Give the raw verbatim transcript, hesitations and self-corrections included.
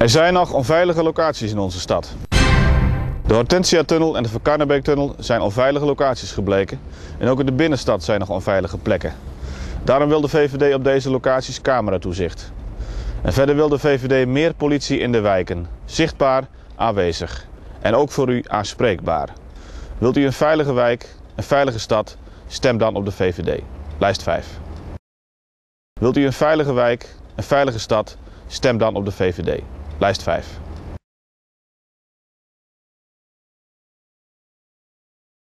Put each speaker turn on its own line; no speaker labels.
Er zijn nog onveilige locaties in onze stad. De Hortensia-tunnel en de Van Karnebeek-tunnel zijn onveilige locaties gebleken. En ook in de binnenstad zijn nog onveilige plekken. Daarom wil de V V D op deze locaties cameratoezicht. En verder wil de V V D meer politie in de wijken. Zichtbaar, aanwezig. En ook voor u aanspreekbaar. Wilt u een veilige wijk, een veilige stad? Stem dan op de V V D. Lijst vijf. Wilt u een veilige wijk, een veilige stad? Stem dan op de V V D. Lijst vijf.